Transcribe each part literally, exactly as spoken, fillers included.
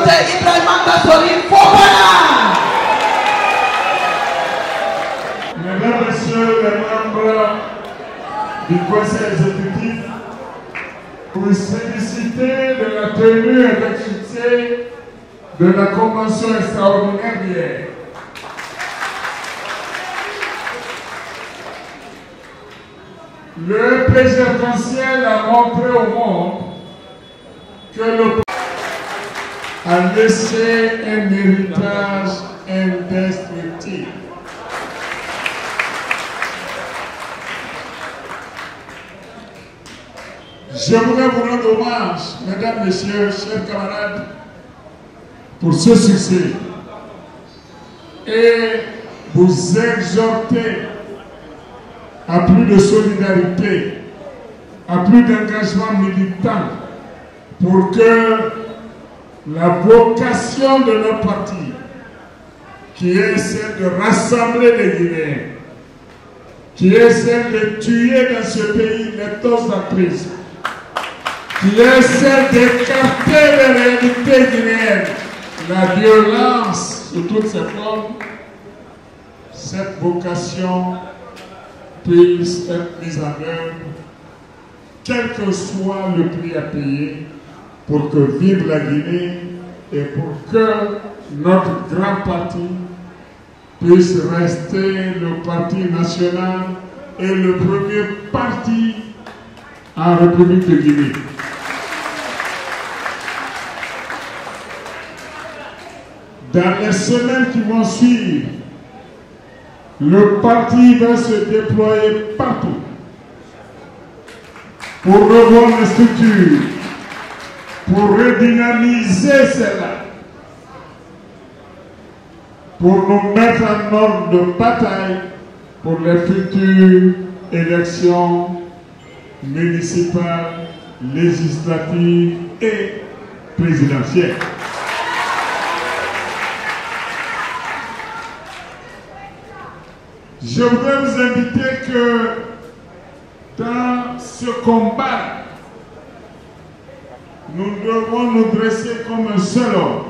docteur Ibrahima Kassori Fofana. Mesdames, Messieurs les membres du Conseil exécutif, pour féliciter de la tenue avec succès de la convention extraordinaire d'hier. Le présidentiel a montré au monde que le a laissé un héritage indestructible. Je voudrais vous rendre hommage, mesdames, messieurs, chers camarades, pour ce succès et vous exhorter à plus de solidarité, à plus d'engagement militant pour que la vocation de notre parti, qui est celle de rassembler les Guinéens, qui est celle de tuer dans ce pays les toxicatrismes, qui est celle d'écarter les réalités guinéennes, la violence sous toutes ses formes, cette vocation puisse être mise en œuvre, quel que soit le prix à payer, pour que vive la Guinée et pour que notre grand parti puisse rester le parti national et le premier parti en République de Guinée. Dans les semaines qui vont suivre, le parti va se déployer partout pour revoir les structures, pour redynamiser cela, pour nous mettre en ordre de bataille pour les futures élections municipales, législatives et présidentielles. Je voudrais vous inviter que dans ce combat, nous devons nous dresser comme un seul homme.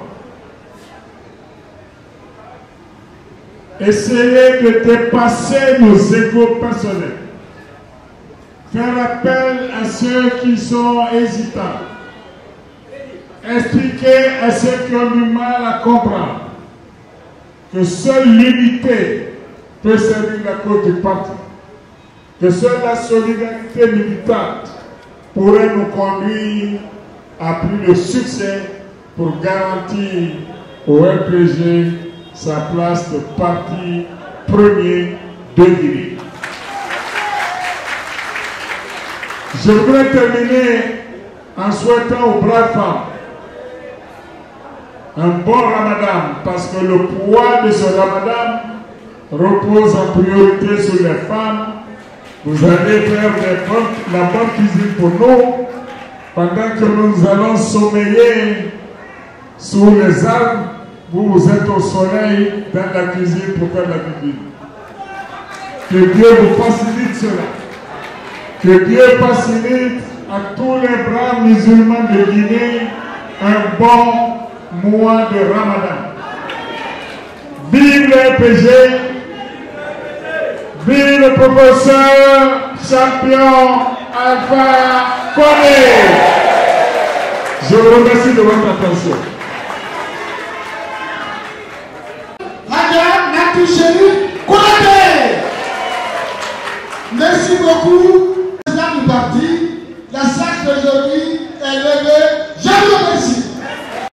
Essayer de dépasser nos égos personnels. Faire appel à ceux qui sont hésitants. Expliquer à ceux qui ont du mal à comprendre que seule l'unité peut servir la cause du parti. Que seule la solidarité militante pourrait nous conduire à plus de succès pour garantir au R P G sa place de parti premier de Guinée. Je voudrais terminer en souhaitant aux braves femmes un bon ramadan, parce que le poids de ce ramadan repose en priorité sur les femmes. Vous allez faire des bonnes, la bonne cuisine pour nous, pendant que nous allons sommeiller sous les arbres. Vous, vous êtes au soleil dans la cuisine pour faire la cuisine. Que Dieu vous facilite cela. Que Dieu facilite à tous les braves musulmans de Guinée un bon mois de Ramadan. Vive le R P G! Vive le professeur champion Alpha Condé! Je vous remercie de votre attention. Merci beaucoup, président du parti. La salle d'aujourd'hui est levée.